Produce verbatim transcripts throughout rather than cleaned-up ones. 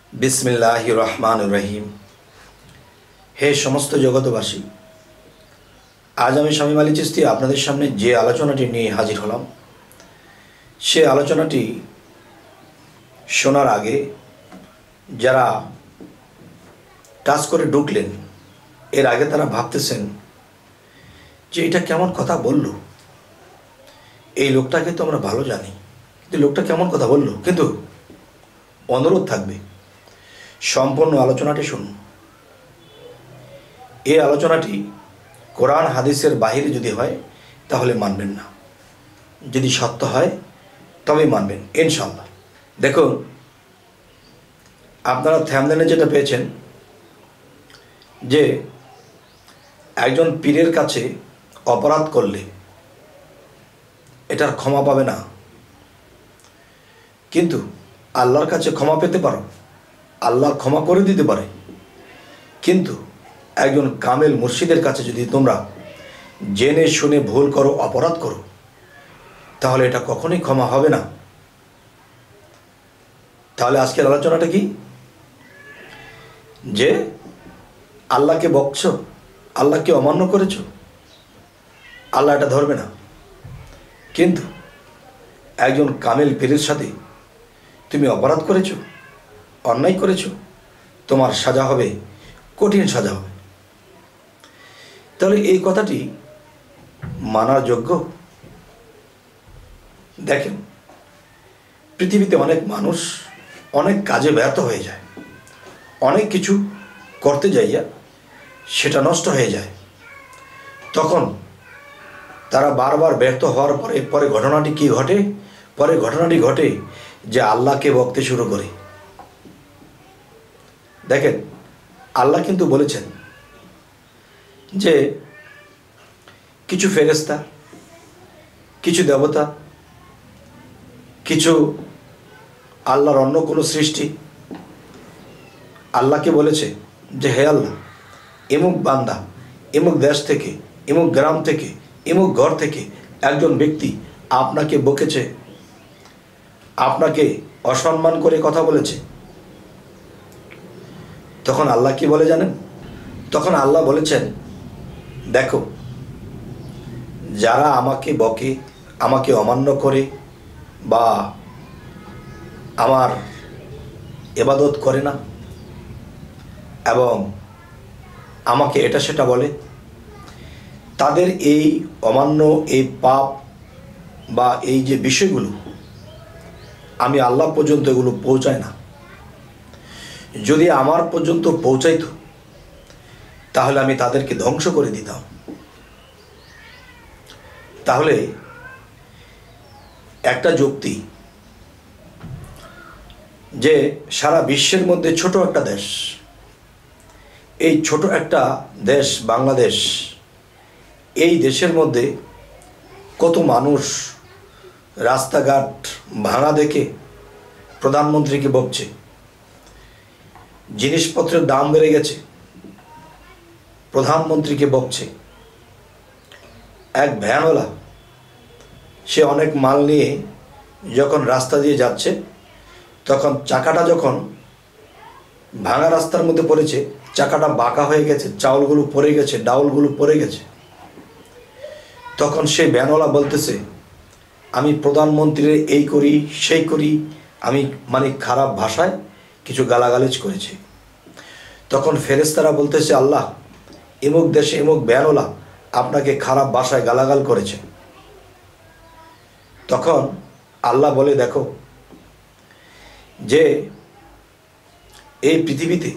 बिस्मिल्लाहिर रहमानिर रहीम। हे समस्त जगतबासी, आज आमी शामीम आली चिश्ती आपनादेर सामने जे आलोचनाटी निये हाजिर हलाम से आलोचनाटी शोनार आगे जारा टाच करे ढुकलेन एर आगे तारा भाबतेछेन जे एटा केमन कथा बोललो, এই লোকটাকে তো আমরা ভালো জানি, কিন্তু লোকটা কেমন কথা বললো। কিন্তু অনুরোধ থাকবে সম্পূর্ণ আলোচনাটি শুনুন। এই আলোচনাটি কোরআন হাদিসের বাইরে যদি হয় তাহলে মানবেন না, যদি সত্য হয় তবেই মানবেন ইনশাআল্লাহ। দেখুন, আপনারা থাম্বনেলে যেটা পেয়েছেন যে একজন পীরের কাছে অপরাধ করলে এটার ক্ষমা পাবে না, কিন্তু আল্লাহর কাছে ক্ষমা পেতে পারো, আল্লাহ ক্ষমা করে দিতে পারে। কিন্তু একজন কামেল মুর্শিদের কাছে যদি তোমরা জেনে শুনে ভুল করো, অপরাধ করো, তাহলে এটা কখনোই ক্ষমা হবে না। তাহলে আজকের আলোচনাটা কি? যে আল্লাহকে বকছো, আল্লাহকে অমান্য করেছো, আল্লাহ এটা ধরবে না। কিন্তু একজন কামেল পীরের সাথে তুমি অপরাধ করেছো, অন্যায় করেছো, তোমার সাজা হবে, কঠিন সাজা হবে। তাহলে এই কথাটি মানার যোগ্য? দেখেন, পৃথিবীতে অনেক মানুষ অনেক কাজে ব্যর্থ হয়ে যায়, অনেক কিছু করতে যাইয়া সেটা নষ্ট হয়ে যায়। তখন তারা বারবার ব্যর্থ হওয়ার পরে পরে ঘটনাটি কি ঘটে? পরে ঘটনাটি ঘটে যে আল্লাহকে বকতে শুরু করে। দেখেন, আল্লাহ কিন্তু বলেছেন যে কিছু ফেরেশতা, কিছু দেবতা, কিছু আল্লাহর অন্য কোনো সৃষ্টি আল্লাহকে বলেছে যে হে আল্লাহ, এমুক বান্দা এমুক দেশ থেকে, এমুক গ্রাম থেকে, এমুক ঘর থেকে একজন ব্যক্তি আপনাকে বকেছে, আপনাকে অসম্মান করে কথা বলেছে। তখন আল্লাহ কি বলে জানেন? তখন আল্লাহ বলেছেন, দেখো, যারা আমাকে বকে, আমাকে অমান্য করে বা আমার ইবাদত করে না এবং আমাকে এটা সেটা বলে, তাদের এই অমান্য, এই পাপ বা এই যে বিষয়গুলো আমি আল্লাহ পর্যন্ত এগুলো পৌঁছায় না। যদি আমার পর্যন্ত পৌঁছাইতো তাহলে আমি তাদেরকে ধ্বংস করে দিতাম। তাহলে একটা যুক্তি যে সারা বিশ্বের মধ্যে ছোট একটা দেশ, এই ছোট একটা দেশ বাংলাদেশ, এই দেশের মধ্যে কত মানুষ রাস্তাঘাট ভাঙা দেখে প্রধানমন্ত্রীকে বকছে, জিনিসপত্রের দাম বেড়ে গেছে, প্রধানমন্ত্রীকে বকছে। এক ভ্যানওয়ালা সে অনেক মাল নিয়ে যখন রাস্তা দিয়ে যাচ্ছে, তখন চাকাটা যখন ভাঙা রাস্তার মধ্যে পড়েছে, চাকাটা বাঁকা হয়ে গেছে, চাউলগুলো পড়ে গেছে, ডাউলগুলো পড়ে গেছে। তখন সেই ভ্যানওয়ালা বলতেছে, আমি প্রধানমন্ত্রীর এই করি সেই করি, আমি মানে খারাপ ভাষায় কিছু গালাগালিজ করেছে। তখন ফেরেশতারা বলতেছে, আল্লাহ, এমুক দেশে এমুক ভ্যানওয়ালা আপনাকে খারাপ ভাষায় গালাগাল করেছে। তখন আল্লাহ বলে, দেখো, যে এই পৃথিবীতে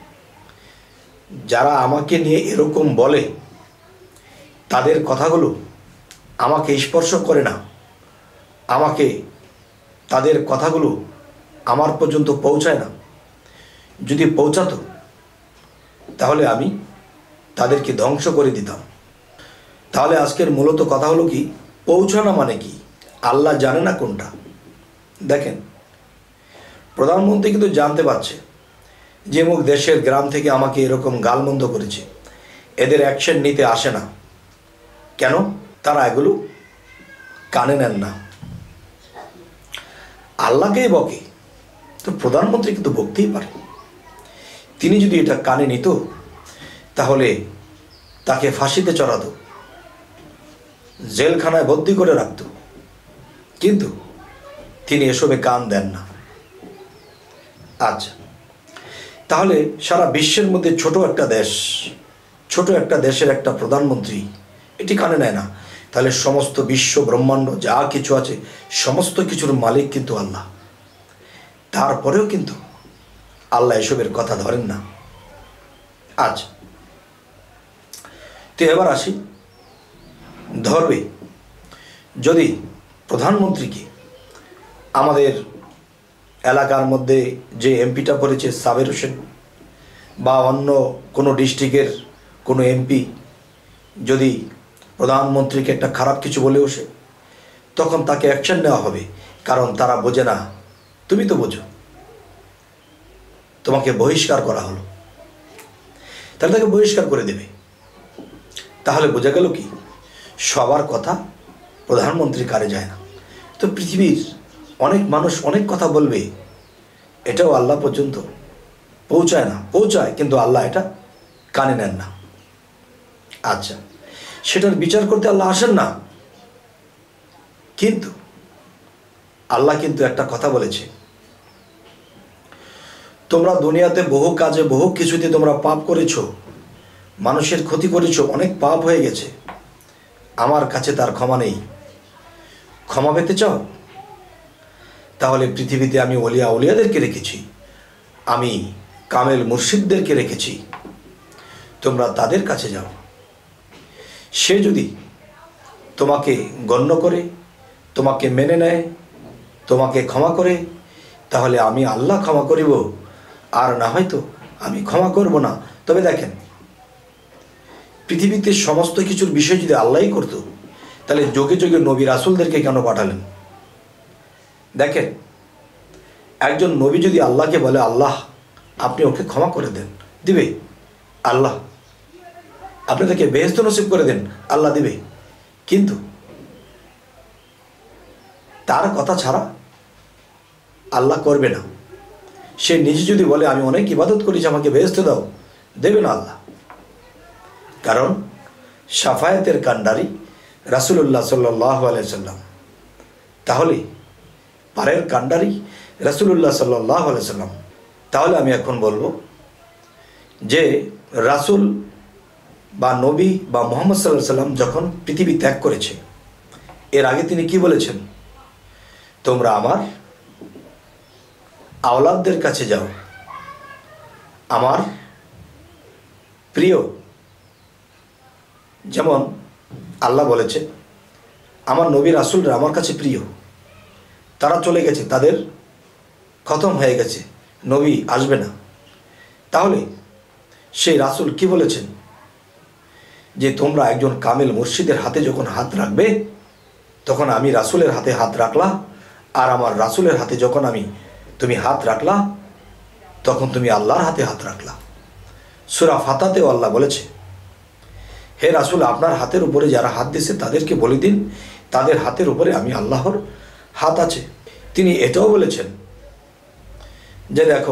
যারা আমাকে নিয়ে এরকম বলে তাদের কথাগুলো আমাকে স্পর্শ করে না, আমাকে তাদের কথাগুলো আমার পর্যন্ত পৌঁছায় না। যদি পৌঁছাতো তাহলে আমি তাদেরকে ধ্বংস করে দিতাম। তাহলে আজকের মূলত কথা হলো কি? পৌঁছানো মানে কি? আল্লাহ জানে না কোনটা। দেখেন, প্রধানমন্ত্রী কিন্তু জানতে পারছে যে মুখ দেশের গ্রাম থেকে আমাকে এরকম গালমন্দ করেছে, এদের অ্যাকশন নিতে আসে না কেন? তারা এগুলো কানে নেন না, আল্লাহকেই বকে। তো তো প্রধানমন্ত্রী কিন্তু বকতেই পারে। তিনি যদি এটা কানে নিত তাহলে তাকে ফাঁসিতে চড়াতো, জেলখানায় বন্দি করে রাখত, কিন্তু তিনি এসবে কান দেন না। আচ্ছা, তাহলে সারা বিশ্বের মধ্যে ছোট একটা দেশ, ছোট একটা দেশের একটা প্রধানমন্ত্রী এটি কানে নেয় না, তাহলে সমস্ত বিশ্ব ব্রহ্মাণ্ড যা কিছু আছে সমস্ত কিছুর মালিক কিন্তু আল্লাহ। তারপরেও কিন্তু আল্লাহ এসবের কথা ধরেন না। আচ্ছা, তো এবার আসি, ধরবে যদি প্রধানমন্ত্রীকে আমাদের এলাকার মধ্যে যে এমপিটা পড়েছে সাবের হোসেন বা অন্য কোনো ডিস্ট্রিক্টের কোনো এমপি যদি প্রধানমন্ত্রীকে একটা খারাপ কিছু বলে বসে, তখন তাকে অ্যাকশন নেওয়া হবে, কারণ তারা বোঝে না। তুমি তো বোঝো, তোমাকে বহিষ্কার করা হলো, তাহলে তাকে বহিষ্কার করে দেবে। তাহলে বোঝা গেল কি, সবার কথা প্রধানমন্ত্রী কানে যায় না। তো পৃথিবীর অনেক মানুষ অনেক কথা বলবে, এটাও আল্লাহ পর্যন্ত পৌঁছায় না, পৌঁছায় কিন্তু আল্লাহ এটা কানে নেন না। আচ্ছা, সেটার বিচার করতে আল্লাহ আসেন না, কিন্তু আল্লাহ কিন্তু একটা কথা বলেছে, তোমরা দুনিয়াতে বহু কাজে বহু কিছুতে তোমরা পাপ করেছো, মানুষের ক্ষতি করেছো, অনেক পাপ হয়ে গেছে, আমার কাছে তার ক্ষমা নেই। ক্ষমা পেতে চাও? তাহলে পৃথিবীতে আমি ওলিয়া ওলিয়াদেরকে রেখেছি, আমি কামেল মুর্শিদদেরকে রেখেছি, তোমরা তাদের কাছে যাও। সে যদি তোমাকে গণ্য করে, তোমাকে মেনে নেয়, তোমাকে ক্ষমা করে, তাহলে আমি আল্লাহ ক্ষমা করিব, আর না হয়তো আমি ক্ষমা করব না। তবে দেখেন, পৃথিবীতে সমস্ত কিছুর বিষয় যদি আল্লাহই করত, তাহলে যোগে যোগে নবী রাসূলদেরকে কেন পাঠালেন? দেখেন, একজন নবী যদি আল্লাহকে বলে, আল্লাহ আপনি ওকে ক্ষমা করে দেন, দিবে আল্লাহ। আপনি তাকে বেহেশত নসিব করে দেন, আল্লাহ দিবে। কিন্তু তার কথা ছাড়া আল্লাহ করবে না। সে নিজে যদি বলে আমি অনেক ইবাদত করেছি, আমাকে বেহেশত দাও, দেবে না আল্লাহ। কারণ শাফায়াতের কান্ডারি রাসূলুল্লাহ সাল্লাল্লাহু আলাইহি সাল্লাম। তাহলে পারের কান্ডারি রাসূলুল্লাহ সাল্লাল্লাহু আলাইহি সাল্লাম। তাহলে আমি এখন বলবো যে রাসূল বা নবী বা মুহাম্মদ সাল্লাল্লাহু আলাইহি সাল্লাম যখন পৃথিবী ত্যাগ করেছে, এর আগে তিনি কি বলেছেন? তোমরা আমার আওলাদদের কাছে যাও, আমার প্রিয়, যেমন আল্লাহ বলেছে আমার নবী রাসূলরা আমার কাছে প্রিয়, তারা চলে গেছে, তাদের খতম হয়ে গেছে, নবী আসবে না। তাহলে সেই রাসূল কি বলেছেন? যে তোমরা একজন কামেল মুর্শিদের হাতে যখন হাত রাখবে, তখন আমি রাসূলের হাতে হাত রাখলা, আর আমার রাসূলের হাতে যখন আমি তুমি হাত রাখলা, তখন তুমি আল্লাহর হাতে হাত রাখলা। সূরা ফাতাতেও আল্লাহ বলেছে, হে রাসূল, আপনার হাতের উপরে যারা হাত দিয়েছে তাদেরকে বলে দিন তাদের হাতের উপরে আমি আল্লাহর হাত আছে। তিনি এটাও বলেছেন যে দেখো,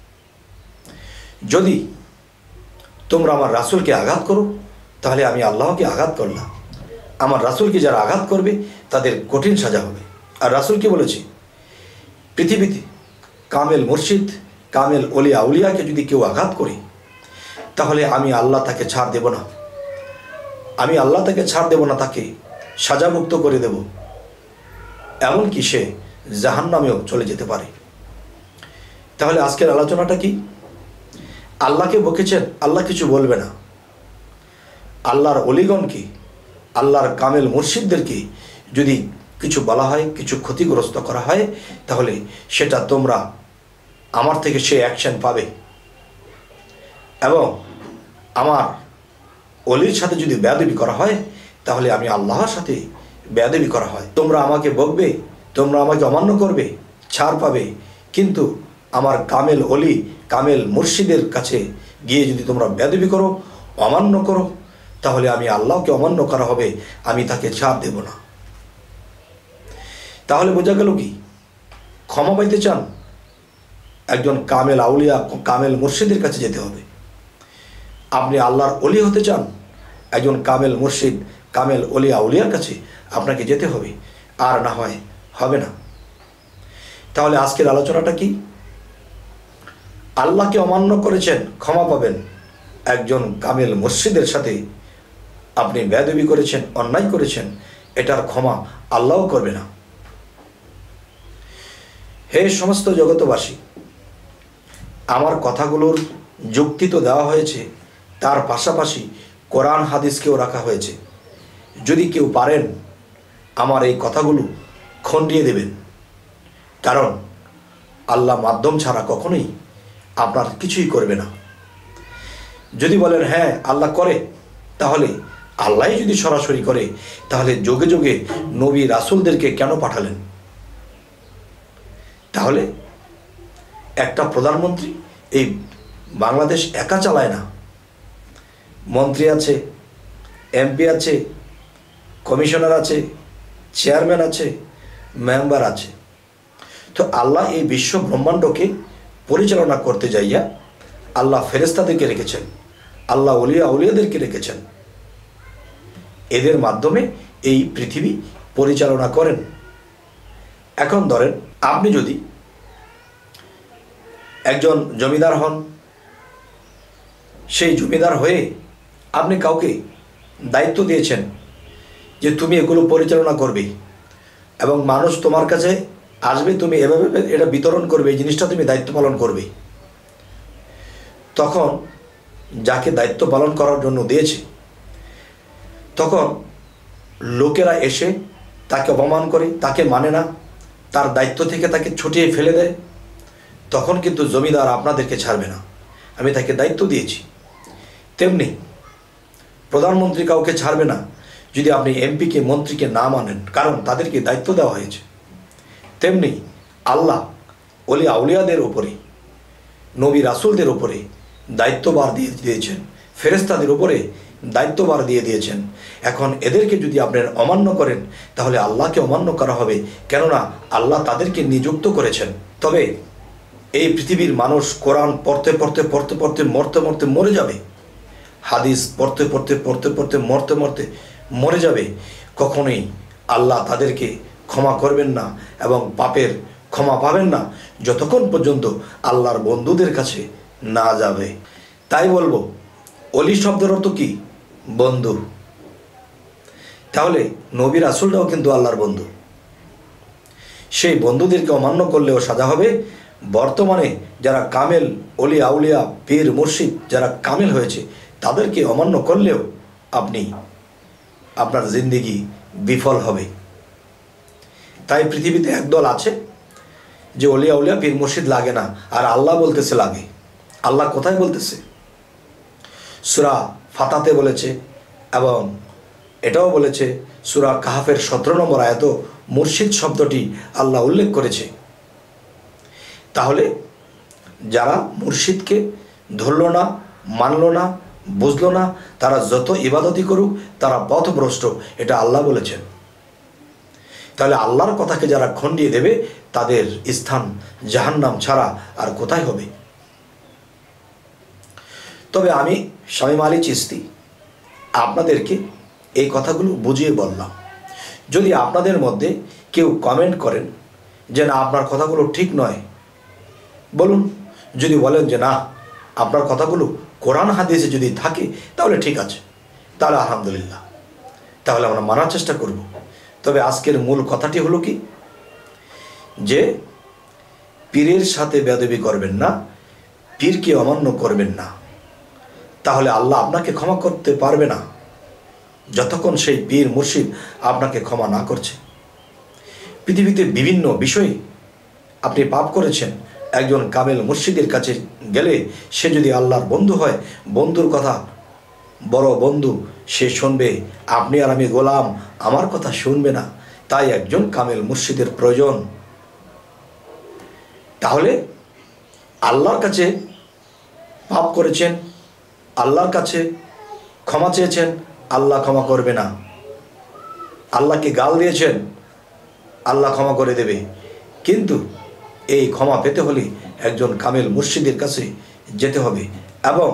যদি তোমরা আমার রাসূলকে আঘাত করো, তাহলে আমি আল্লাহকে আঘাত করলাম, আমার রাসূলকে যারা আঘাত করবে তাদের কঠিন সাজা হবে। আর রাসূল কি বলেছে? পৃথিবীতে কামেল মুর্শিদ, কামেল ওলিয়া আউলিয়াকে যদি কেউ আঘাত করে, তাহলে আমি আল্লাহ তাকে ছাড় দেব না, আমি আল্লাহ তাকে ছাড় দেব না, তাকে সাজামুক্ত করে দেব, এমনকি সে জাহান্নামেও চলে যেতে পারে। তাহলে আজকের আলোচনাটা কি? আল্লাহকে বকেছেন, আল্লাহ কিছু বলবে না। আল্লাহর অলিগণকে, আল্লাহর কামেল মুর্শিদদেরকে যদি কিছু বলা হয়, কিছু ক্ষতিগ্রস্ত করা হয়, তাহলে সেটা তোমরা আমার থেকে সে অ্যাকশন পাবে। এবং আমার অলির সাথে যদি বেয়াদবি করা হয়, তাহলে আমি আল্লাহর সাথে বেয়াদবি করা হয়। তোমরা আমাকে বকবে, তোমরা আমাকে অমান্য করবে, ছাড় পাবে, কিন্তু আমার কামেল অলি, কামেল মুর্শিদের কাছে গিয়ে যদি তোমরা বেয়াদবি করো, অমান্য করো, তাহলে আমি আল্লাহকে অমান্য করা হবে, আমি তাকে ছাড় দেব না। তাহলে বোঝা গেল কি? ক্ষমা পাইতে চান? একজন কামেল আউলিয়া কামেল মুর্শিদের কাছে যেতে হবে। আপনি আল্লাহর অলি হতে চান, একজন কামেল মুর্শিদ কামেল অলি আউলিয়ার কাছে আপনাকে যেতে হবে, আর না হয় হবে না। তাহলে আজকের আলোচনাটা কি? আল্লাহকে অমান্য করেছেন, ক্ষমা পাবেন। একজন কামেল মুর্শিদের সাথে আপনি বেয়াদবি করেছেন, অন্যায় করেছেন, এটার ক্ষমা আল্লাহও করবে না। হে সমস্ত জগতবাসী, আমার কথাগুলোর যুক্তি তো দেওয়া হয়েছে, তার পাশাপাশি কোরআন হাদিসকেও রাখা হয়েছে। যদি কেউ পারেন আমার এই কথাগুলো খণ্ডিয়ে দেবেন, কারণ আল্লাহ মাধ্যম ছাড়া কখনোই আপনার কিছুই করবে না। যদি বলেন হ্যাঁ আল্লাহ করে, তাহলে আল্লাহ যদি সরাসরি করে, তাহলে যোগে যোগে নবী রাসূলদেরকে কেন পাঠালেন? তাহলে একটা প্রধানমন্ত্রী এই বাংলাদেশ একা চালায় না, মন্ত্রী আছে, এমপি আছে, কমিশনার আছে, চেয়ারম্যান আছে, মেম্বার আছে। তো আল্লাহ এই বিশ্ব ব্রহ্মাণ্ডকে পরিচালনা করতে যাইয়া আল্লাহ ফেরেশতাদেরকে রেখেছেন, আল্লাহ ওলিয়া আউলিয়াদেরকে রেখেছেন। এদের মাধ্যমে এই পৃথিবী পরিচালনা করেন। এখন ধরেন আপনি যদি একজন জমিদার হন, সেই জমিদার হয়ে আপনি কাউকে দায়িত্ব দিয়েছেন যে তুমি এগুলো পরিচালনা করবে এবং মানুষ তোমার কাছে আসবে, তুমি এভাবে এটা বিতরণ করবে, এই জিনিসটা তুমি দায়িত্ব পালন করবে। তখন যাকে দায়িত্ব পালন করার জন্য দিয়েছে, তখন লোকেরা এসে তাকে অপমান করে, তাকে মানে না, তার দায়িত্ব থেকে তাকে ছুটিয়ে ফেলে দেয়, তখন কিন্তু জমিদার আপনাদেরকে ছাড়বে না। আমি তাকে দায়িত্ব দিয়েছি। তেমনি প্রধানমন্ত্রী কাউকে ছাড়বে না যদি আপনি এমপিকে মন্ত্রীকে না মানেন, কারণ তাদেরকে দায়িত্ব দেওয়া হয়েছে। তেমনি আল্লাহ ওলি আউলিয়াদের উপরে, নবী রাসূলদের উপরে দায়িত্বভার দিয়ে দিয়েছেন, ফেরেশতাদের উপরে দায়িত্বভার দিয়ে দিয়েছেন। এখন এদেরকে যদি আপনারা অমান্য করেন, তাহলে আল্লাহকে অমান্য করা হবে, কেননা আল্লাহ তাদেরকে নিযুক্ত করেছেন। তবে এই পৃথিবীর মানুষ কোরআন পড়তে পড়তে পড়তে পড়তে মরতে মরতে মরে যাবে, হাদিস পড়তে পড়তে পড়তে পড়তে মরতে মরতে মরে যাবে। কখনোই আল্লাহ তাদেরকে ক্ষমা করবেন না এবং পাপের ক্ষমা পাবেন না যতক্ষণ পর্যন্ত আল্লাহর বন্ধুদের কাছে না যাবে। তাই বলবো, অলি শব্দের অর্থ কি? বন্ধু। তাহলে নবী রাসূলরাও কিন্তু আল্লাহর বন্ধু। সেই বন্ধুদেরকে অমান্য করলেও সাজা হবে। বর্তমানে যারা কামেল অলি আউলিয়া পীর মুর্শিদ যারা কামেল হয়েছে, তাদেরকে অমান্য করলেও আপনি আপনার জিন্দেগি বিফল হবে। তাই পৃথিবীতে একদল আছে যে অলি আউলিয়া পীর মুর্শিদ লাগে না, আর আল্লাহ বলতেছে লাগে। আল্লাহ কোথায় বলতেছে? সূরা ফাতাতে বলেছে, এবং এটাও বলেছে সূরা কাহাফের সতেরো নম্বর আয়াত মুর্শিদ শব্দটি আল্লাহ উল্লেখ করেছে। তাহলে যারা মুর্শিদকে ধরল না, মানল না, বুঝল না, তারা যত ইবাদতই করুক তারা পথভ্রষ্ট, এটা আল্লাহ বলেছেন। তাহলে আল্লাহর কথাকে যারা খণ্ডিয়ে দেবে, তাদের স্থান জাহান্নাম ছাড়া আর কোথায় হবে? তবে আমি শামীম আলী চিশতি আপনাদেরকে এই কথাগুলো বুঝিয়ে বললাম। যদি আপনাদের মধ্যে কেউ কমেন্ট করেন যে না আপনার কথাগুলো ঠিক নয়, বলুন। যদি বলেন যে না আপনার কথাগুলো কোরআন হাদিসে যদি থাকে তাহলে ঠিক আছে, তাহলে আলহামদুলিল্লাহ, তাহলে আমরা মানার চেষ্টা করব। তবে আজকের মূল কথাটি হলো কি, যে পীরের সাথে বেয়াদবি করবেন না, পীরকে অমান্য করবেন না, তাহলে আল্লাহ আপনাকে ক্ষমা করতে পারবে না যতক্ষণ সেই পীর মুর্শিদ আপনাকে ক্ষমা না করছে। পৃথিবীতে বিভিন্ন বিষয়ে আপনি পাপ করেছেন, একজন কামেল মুর্শিদের কাছে গেলে সে যদি আল্লাহর বন্ধু হয়, বন্ধুর কথা বড় বন্ধু, সে শুনবে। আপনি আর আমি গোলাম, আমার কথা শুনবে না। তাই একজন কামেল মুর্শিদের প্রয়োজন। তাহলে আল্লাহর কাছে পাপ করেছেন, আল্লাহর কাছে ক্ষমা চেয়েছেন, আল্লাহ ক্ষমা করবে না। আল্লাহকে গাল দিয়েছেন, আল্লাহ ক্ষমা করে দেবে। কিন্তু এই ক্ষমা পেতে হলে একজন কামেল মুর্শিদের কাছে যেতে হবে এবং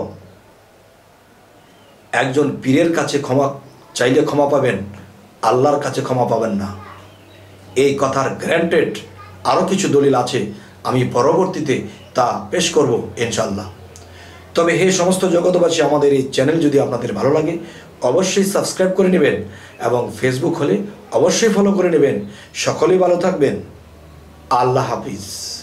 একজন পীরের কাছে ক্ষমা চাইলে ক্ষমা পাবেন, আল্লাহর কাছে ক্ষমা পাবেন না। এই কথার গ্যারান্টেড আরও কিছু দলিল আছে, আমি পরবর্তীতে তা পেশ করব ইনশাআল্লাহ। তবে হে সমস্ত জগতবাসী, আমাদের এই চ্যানেল যদি আপনাদের ভালো লাগে অবশ্যই সাবস্ক্রাইব করে নেবেন এবং ফেসবুক হলে অবশ্যই ফলো করে নেবেন। সকলেই ভালো থাকবেন। আল্লাহ হাফিজ।